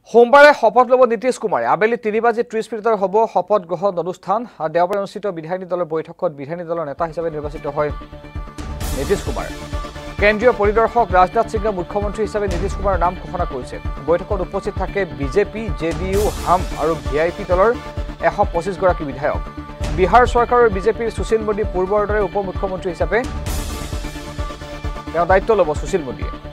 সোমবাৰে শপত ল'ব নীতিশ কুমাৰে আবেলি 3:30 হ'ব শপত গ্ৰহণ অনুষ্ঠান আৰু দেওবাৰে অনুষ্ঠিত বিধায়িনী দলৰ বৈঠকত বিধায়িনী দলৰ নেতা হিচাপে নিৰ্বাচিত হয় নীতিশ কুমাৰ কেন্দ্ৰীয় পৰিদৰ্শক ৰাজনাথ সিঙে মুখ্যমন্ত্ৰী হিচাপে নীতিশ কুমাৰৰ নাম ঘোষণা কৰিছে বৈঠকত উপস্থিত থাকে বিজেপি জেডিইউ হাম আৰু ভিআইপি দলৰ 125 গৰাকী বিধায়ক বিহাৰ চৰকাৰৰ বিজেপিৰ সুশীল মোদী পূৰ্বৰ দৰে উপ মুখ্যমন্ত্ৰী হিচাপে তেওঁ দায়িত্ব ল'ব সুশীল মোদীয়ে